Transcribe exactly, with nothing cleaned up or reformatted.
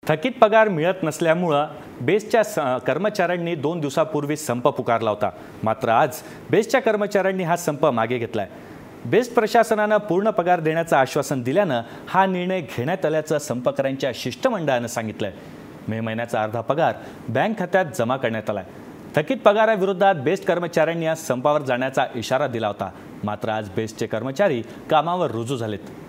थकीत पगार मिळत नसल्यामुळे बेस्टच्या कर्मचाऱ्यांनी दोन दिवसापूर्वी संप पुकारला होता। मात्र आज बेस्टच्या कर्मचाऱ्यांनी हा संप मागे घेतलाय। बेस्ट प्रशासनाने पूर्ण पगार देण्याचं आश्वासन दिल्यानं हा निर्णय घेण्यात आल्याचं संपकऱ्यांच्या शिष्टमंडळानं सांगितलंय। मे महिन्याचा अर्धा पगार बँक खात्यात जमा करण्यात आलाय। थकीत पगाराविरोधात बेस्ट कर्मचाऱ्यांनी आज संपावर जाण्याचा इशारा दिला होता। मात्र आज बेस्टचे कर्मचारी कामावर रुजू झालेत।